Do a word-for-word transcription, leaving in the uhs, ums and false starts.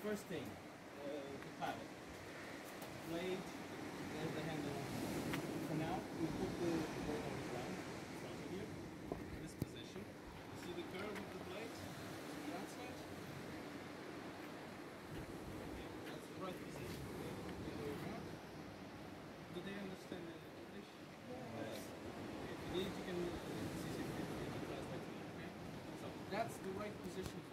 First thing, uh, the paddle. Blade, there's the handle. For now, we put the board on the ground in front of you, in this position. You see the curve of the blade to the outside? Okay, that's the right position. The other way around. Do they understand the English? Yes. Okay, if you need, you can see if you can translate it, okay? So that's the right position